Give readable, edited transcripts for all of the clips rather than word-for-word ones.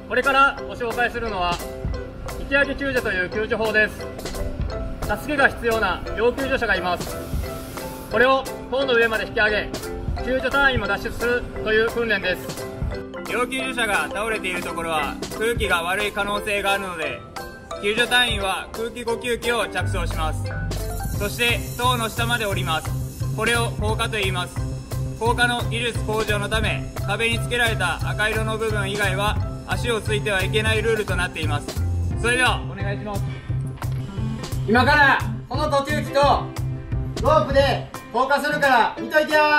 これからご紹介するのは引き上げ救助という救助法です。助けが必要な要救助者がいます。これを塔の上まで引き上げ、救助隊員も脱出するという訓練です。 要救助者が倒れているところは空気が悪い可能性があるので、救助隊員は空気呼吸器を着装します。そして塔の下まで降ります。これを降下と言います。降下の技術向上のため、壁につけられた赤色の部分以外は足をついてはいけないルールとなっています。それではお願いします。 今からこの途中機とロープで降下するから見といてよ。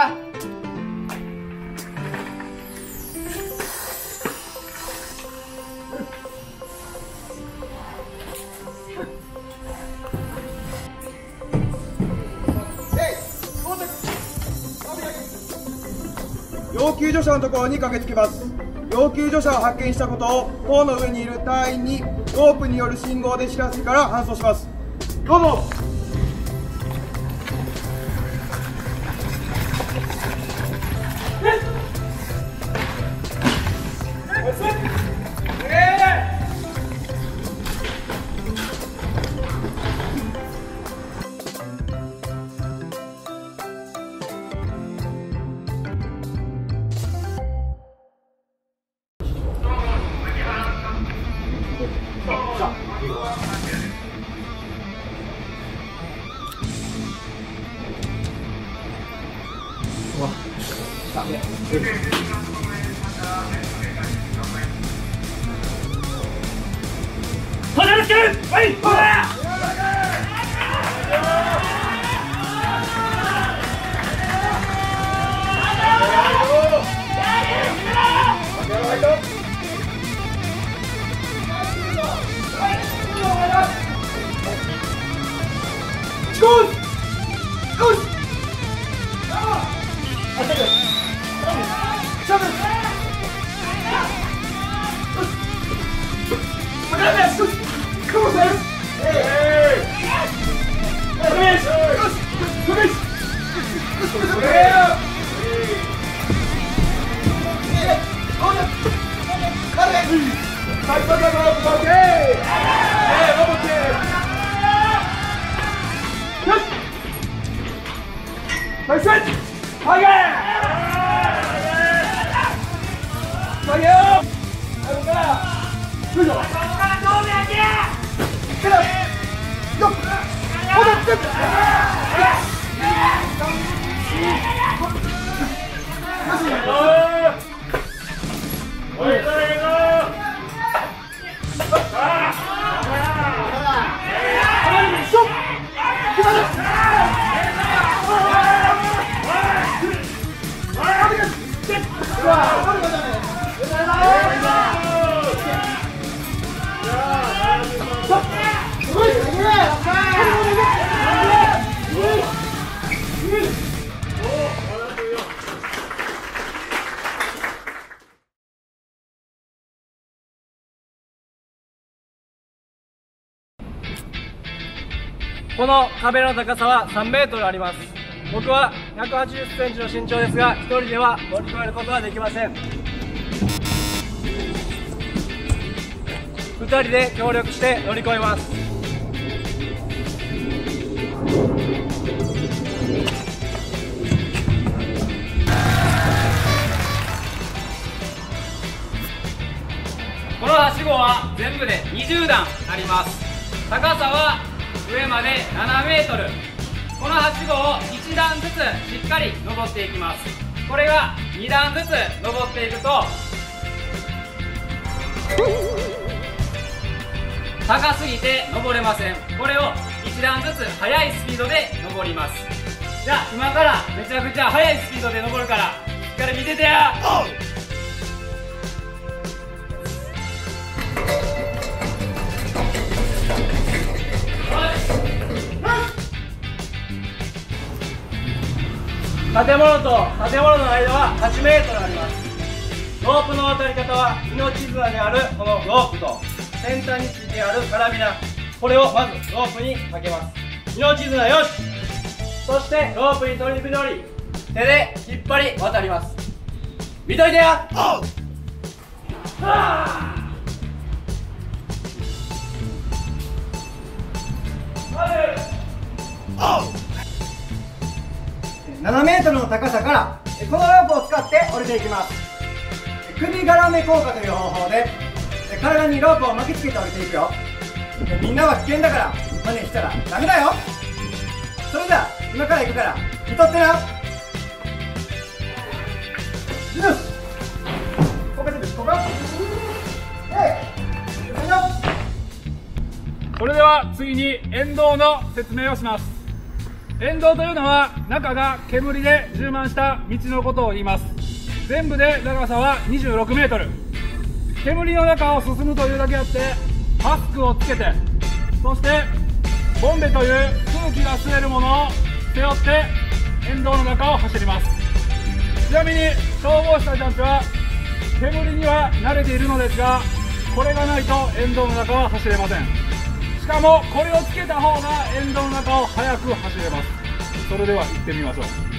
要救助者のところに駆けつけます。要救助者を発見したことを塔の上にいる隊員にロープによる信号で知らせてから搬送します。どうぞ。 この壁の高さは3メートルあります。僕は180センチの身長ですが、1人では乗り越えることはできません。2人で協力して乗り越えます。 このはしごは全部で20段あります。高さは上まで7メートル。このはしごを1段ずつしっかり登っていきます。これが2段ずつ登っていくと高すぎて登れません。これを1段ずつ速いスピードで登ります。じゃあ今からめちゃくちゃ速いスピードで登るからしっかり見ててや。 建物と建物の間は8メートルあります。ロープの渡り方は命綱にあるこのロープと先端についてあるカラビナ、これをまずロープにかけます。命綱よし。そしてロープに取り乗り手で引っ張り渡ります。見といてや。 7メートルの高さからこのロープを使って降りていきます。首絡め効果という方法で体にロープを巻きつけて降りていくよ。みんなは危険だから真似したらダメだよ。それじゃあ今から行くから見とってな。よし、ここでここ。 それでは次に沿道の説明をします。沿道というのは中が煙で充満した道のことを言います。全部で長さは26メートル。煙の中を進むというだけあってマスクをつけて、そしてボンベという空気が吸えるものを背負って沿道の中を走ります。ちなみに消防士たちは煙には慣れているのですが、これがないと沿道の中は走れません。しかもこれをつけた方が沿道の中を速く走れます。それでは行ってみましょう。